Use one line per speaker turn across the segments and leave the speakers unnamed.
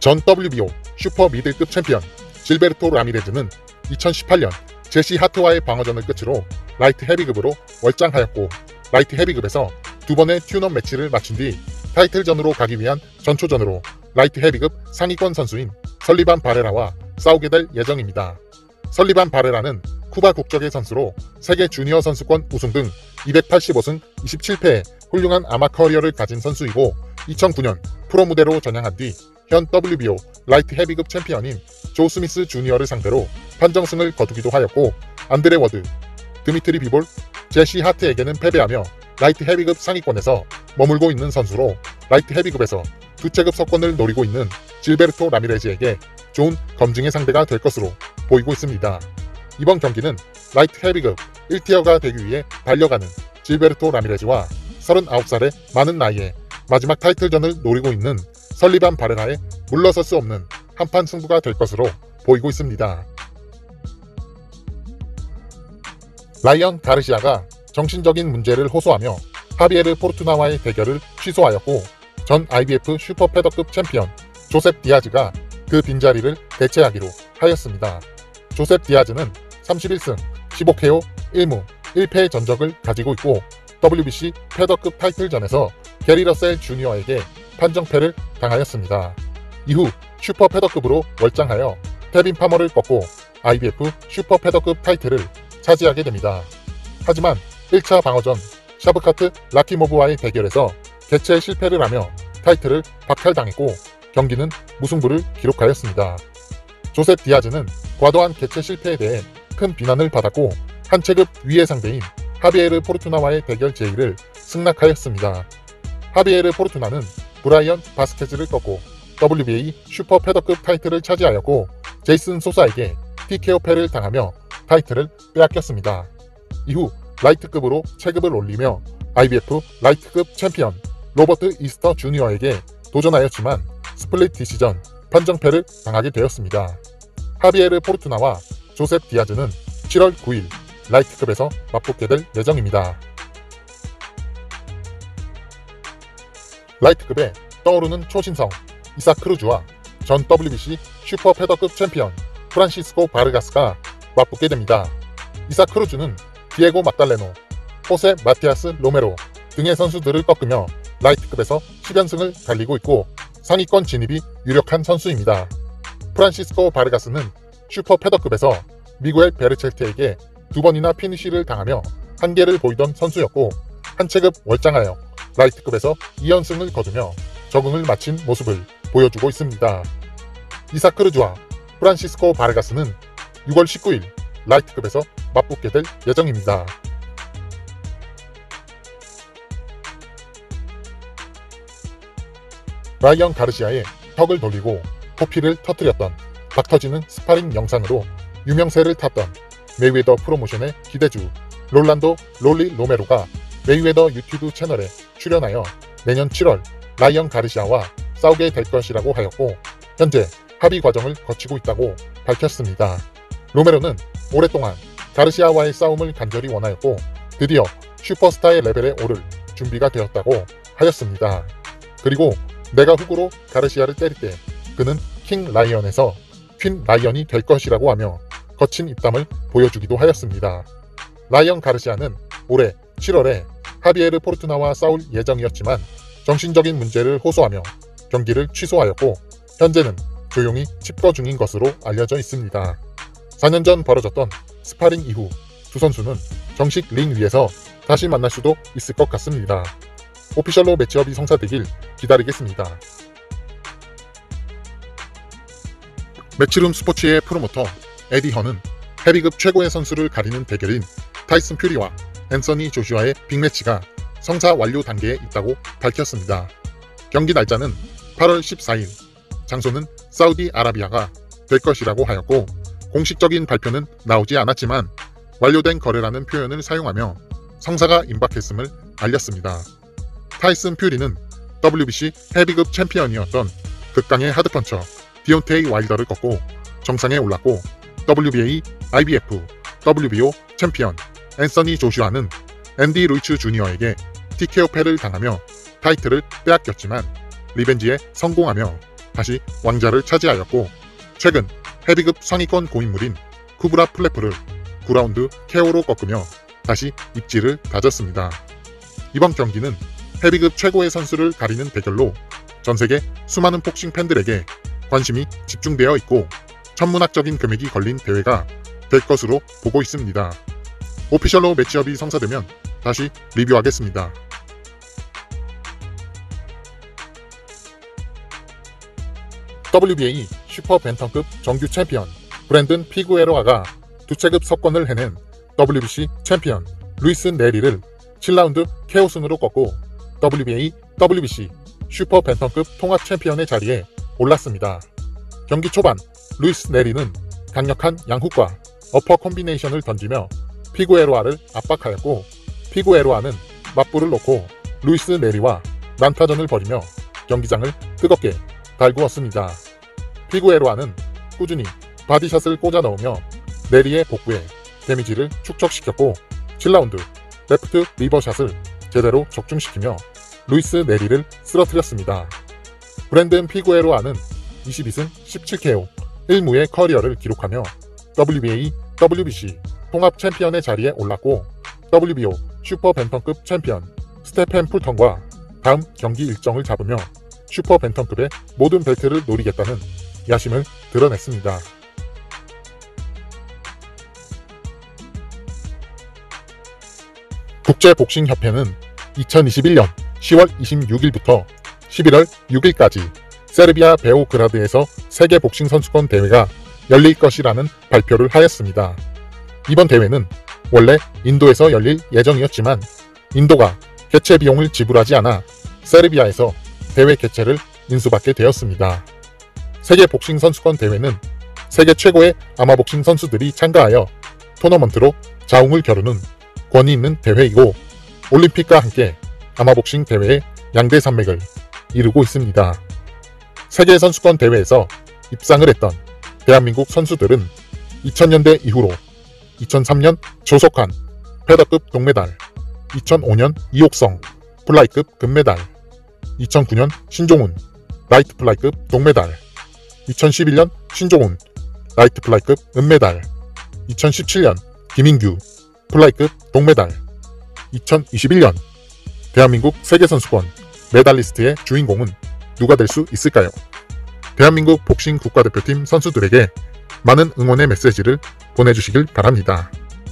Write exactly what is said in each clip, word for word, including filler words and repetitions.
전 더블유비오 슈퍼 미들급 챔피언 질베르토 라미레즈는 이천십팔 년 제시 하트와의 방어전을 끝으로 라이트 헤비급으로 월장하였고, 라이트 헤비급에서 두 번의 튠업 매치를 마친 뒤 타이틀전으로 가기 위한 전초전으로 라이트 헤비급 상위권 선수인 설리반 바레라와 싸우게 될 예정입니다. 설리반 바레라는 쿠바 국적의 선수로 세계 주니어 선수권 우승 등 이백팔십오 승 이십칠 패의 훌륭한 아마 커리어를 가진 선수이고, 이천구 년 프로 무대로 전향한 뒤 현 더블유비오 라이트 헤비급 챔피언인 조 스미스 주니어를 상대로 판정승을 거두기도 하였고, 안드레 워드, 드미트리 비볼, 제시 하트에게는 패배하며 라이트 헤비급 상위권에서 머물고 있는 선수로 라이트 헤비급에서 두 체급 석권을 노리고 있는 질베르토 라미레즈에게 좋은 검증의 상대가 될 것으로 보이고 있습니다. 이번 경기는 라이트 헤비급 일 티어가 되기 위해 달려가는 질베르토 라미레즈와 서른아홉 살의 많은 나이에 마지막 타이틀전을 노리고 있는 설리반 바레라의 물러설 수 없는 한판 승부가 될 것으로 보이고 있습니다. 라이언 가르시아가 정신적인 문제를 호소하며 하비에르 포르투나와의 대결을 취소하였고, 전 아이비에프 슈퍼 패더급 챔피언 조셉 디아즈가 그 빈자리를 대체하기로 하였습니다. 조셉 디아즈는 삼십일 승 십오 케이오 일 무 일 패의 전적을 가지고 있고, 더블유비씨 패더급 타이틀전에서 게리 러셀 주니어에게 판정패를 당하였습니다. 이후 슈퍼 패더급으로 월장하여 케빈 파머를 꺾고 아이비에프 슈퍼 패더급 타이틀을 차지하게 됩니다. 하지만 일 차 방어전 샤브카트 라키모브와의 대결에서 개최 실패를 하며 타이틀을 박탈당했고, 경기는 무승부를 기록하였습니다. 조셉 디아즈는 과도한 개최 실패에 대해 큰 비난을 받았고, 한 체급 위의 상대인 하비에르 포르투나와의 대결 제의를 승낙하였습니다. 하비에르 포르투나는 브라이언 바스케즈를 꺾고 더블유비에이 슈퍼 패더급 타이틀을 차지하였고, 제이슨 소사에게 티케오 패를 당하며 타이틀을 빼앗겼습니다. 이후 라이트급으로 체급을 올리며 아이비에프 라이트급 챔피언 로버트 이스터 주니어에게 도전하였지만 스플릿 디시전 판정패를 당하게 되었습니다. 하비에르 포르투나와 조셉 디아즈는 칠월 구일 라이트급에서 맞붙게 될 예정입니다. 라이트급에 떠오르는 초신성 이삭 크루즈와 전 더블유비씨 슈퍼 패더급 챔피언 프란시스코 바르가스가 맞붙게 됩니다. 이삭 크루즈는 디에고 마달레노, 호세 마티아스 로메로 등의 선수들을 꺾으며 라이트급에서 십 연승을 달리고 있고 상위권 진입이 유력한 선수입니다. 프란시스코 바르가스는 슈퍼 패더급에서 미구엘 베르첼트에게 두 번이나 피니쉬를 당하며 한계를 보이던 선수였고, 한 체급 월장하여 라이트급에서 이 연승을 거두며 적응을 마친 모습을 보여주고 있습니다. 이삭 크루즈와 프란시스코 바르가스는 유월 십구일 라이트급에서 맞붙게 될 예정입니다. 라이언 가르시아의 턱을 돌리고 코피를 터뜨렸던 박터지는 스파링 영상으로 유명세를 탔던 메이웨더 프로모션의 기대주 롤란도 롤리 로메로가 메이웨더 유튜브 채널에 출연하여 내년 칠월 라이언 가르시아와 싸우게 될 것이라고 하였고, 현재 합의 과정을 거치고 있다고 밝혔습니다. 로메로는 오랫동안 가르시아와의 싸움을 간절히 원하였고 드디어 슈퍼스타의 레벨에 오를 준비가 되었다고 하였습니다. 그리고 내가 훅으로 가르시아를 때릴 때 그는 킹 라이언에서 퀸 라이언이 될 것이라고 하며 거친 입담을 보여주기도 하였습니다. 라이언 가르시아는 올해 칠월에 하비에르 포르투나와 싸울 예정이었지만 정신적인 문제를 호소하며 경기를 취소하였고, 현재는 조용히 칩거 중인 것으로 알려져 있습니다. 사 년 전 벌어졌던 스파링 이후 두 선수는 정식 링 위에서 다시 만날 수도 있을 것 같습니다. 오피셜로 매치업이 성사되길 기다리겠습니다. 매치룸 스포츠의 프로모터 에디 헌은 헤비급 최고의 선수를 가리는 대결인 타이슨 퓨리와 앤서니 조슈아의 빅매치가 성사 완료 단계에 있다고 밝혔습니다. 경기 날짜는 팔월 십사일, 장소는 사우디아라비아가 될 것이라고 하였고, 공식적인 발표는 나오지 않았지만 완료된 거래라는 표현을 사용하며 성사가 임박했음을 알렸습니다. 타이슨 퓨리는 더블유비씨 헤비급 챔피언이었던 극강의 하드펀처 디온테이 와일더를 꺾고 정상에 올랐고, 더블유비에이, 아이비에프, 더블유비오 챔피언 앤서니 조슈아는 앤디 루이츠 주니어에게 티케오 패를 당하며 타이틀을 빼앗겼지만 리벤지에 성공하며 다시 왕자를 차지하였고 최근 헤비급 상위권 고인물인 쿠브라 플레프를 구 라운드 케오로 꺾으며 다시 입지를 다졌습니다. 이번 경기는 헤비급 최고의 선수를 가리는 대결로 전세계 수많은 복싱 팬들에게 관심이 집중되어 있고 천문학적인 금액이 걸린 대회가 될 것으로 보고 있습니다. 오피셜로 매치업이 성사되면 다시 리뷰하겠습니다. 더블유비에이 슈퍼 벤텀급 정규 챔피언 브랜든 피구에로아가 두 체급 석권을 해낸 더블유비씨 챔피언 루이스 네리를 칠 라운드 케오 순으로 꺾고 더블유비에이 더블유비씨 슈퍼 벤텀급 통합 챔피언의 자리에 올랐습니다. 경기 초반 루이스 네리는 강력한 양훅과 어퍼 콤비네이션을 던지며 피구에로아를 압박하였고 피구에로아는 맞불을 놓고 루이스 네리와 난타전을 벌이며 경기장을 뜨겁게 달구었습니다. 피구에로아는 꾸준히 바디샷을 꽂아 넣으며 네리의 복부에 데미지를 축적시켰고 칠 라운드 레프트 리버샷을 제대로 적중시키며 루이스 네리를 쓰러뜨렸습니다. 브랜든 피구에로아는 이십이 승 십칠 케이오 일 무의 커리어를 기록하며 더블유비에이 더블유비씨 통합 챔피언의 자리에 올랐고 더블유비오 슈퍼 벤텀급 챔피언 스테펜 풀턴과 다음 경기 일정을 잡으며 슈퍼 벤텀급의 모든 벨트를 노리겠다는 야심을 드러냈습니다. 국제복싱협회는 이천이십일 년 시월 이십육 일부터 십일월 육 일까지 세르비아 베오그라드에서 세계복싱선수권 대회가 열릴 것이라는 발표를 하였습니다. 이번 대회는 원래 인도에서 열릴 예정이었지만 인도가 개최 비용을 지불하지 않아 세르비아에서 대회 개최를 인수받게 되었습니다. 세계복싱선수권 대회는 세계 최고의 아마복싱 선수들이 참가하여 토너먼트로 자웅을 겨루는 권위 있는 대회이고 올림픽과 함께 아마복싱 대회의 양대 산맥을 이루고 있습니다. 세계선수권 대회에서 입상을 했던 대한민국 선수들은 이천 년대 이후로 이천삼 년 조석환 패더급 동메달, 이천오 년 이옥성 플라이급 금메달, 이천구 년 신종훈 라이트 플라이급 동메달, 이천십일 년 신종훈 라이트 플라이급 은메달, 이천십칠 년 김인규 플라이급 동메달, 이천이십일 년 대한민국 세계선수권 메달리스트의 주인공은 누가 될 수 있을까요? 대한민국 복싱 국가대표팀 선수들에게 많은 응원의 메시지를 보내주시길 바랍니다.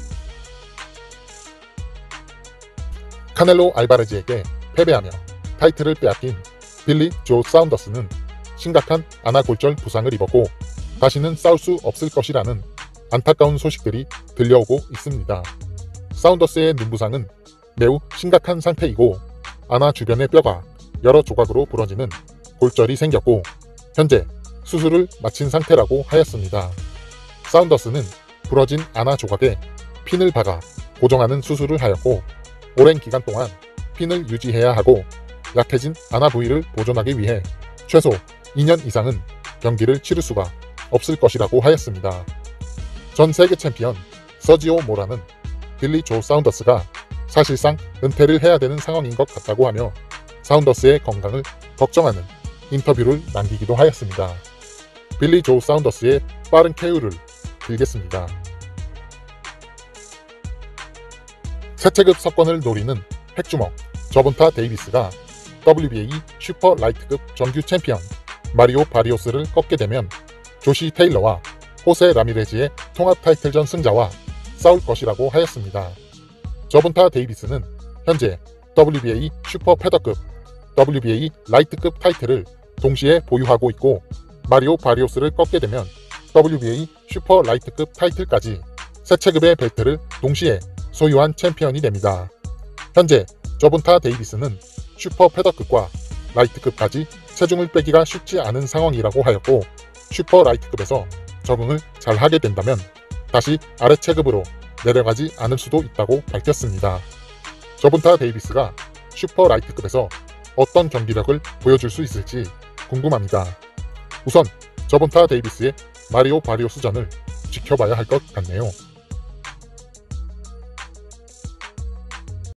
카넬로 알바레즈에게 패배하며 타이틀을 빼앗긴 빌리 조 사운더스는 심각한 아나골절 부상을 입었고 다시는 싸울 수 없을 것이라는 안타까운 소식들이 들려오고 있습니다. 사운더스의 눈부상은 매우 심각한 상태이고 아나 주변의 뼈가 여러 조각으로 부러지는 골절이 생겼고 현재 수술을 마친 상태라고 하였습니다. 사운더스는 부러진 아나 조각에 핀을 박아 고정하는 수술을 하였고 오랜 기간 동안 핀을 유지해야 하고 약해진 아나 부위를 보존하기 위해 최소 이 년 이상은 경기를 치를 수가 없을 것이라고 하였습니다. 전 세계 챔피언 서지오 모라는 빌리 조 사운더스가 사실상 은퇴를 해야 되는 상황인 것 같다고 하며 사운더스의 건강을 걱정하는 인터뷰를 남기기도 하였습니다. 빌리 조 사운더스의 빠른 케이오를 빌겠습니다. 세 체급 석권을 노리는 핵주먹 저본타 데이비스가 더블유비에이 슈퍼 라이트급 정규 챔피언 마리오 바리오스를 꺾게 되면 조시 테일러와 호세 라미레즈의 통합 타이틀전 승자와 싸울 것이라고 하였습니다. 저본타 데이비스는 현재 더블유비에이 슈퍼 패더급, 더블유비에이 라이트급 타이틀을 동시에 보유하고 있고 마리오 바리오스를 꺾게 되면 더블유비에이 슈퍼 라이트급 타이틀까지 세 체급의 벨트를 동시에 소유한 챔피언이 됩니다. 현재 저본타 데이비스는 슈퍼 패더급과 라이트급까지 체중을 빼기가 쉽지 않은 상황이라고 하였고 슈퍼 라이트급에서 적응을 잘 하게 된다면 다시 아래 체급으로 내려가지 않을 수도 있다고 밝혔습니다. 저본타 데이비스가 슈퍼 라이트급에서 어떤 경기력을 보여줄 수 있을지 궁금합니다. 우선 저본타 데이비스의 마리오 바리오스전을 지켜봐야 할 것 같네요.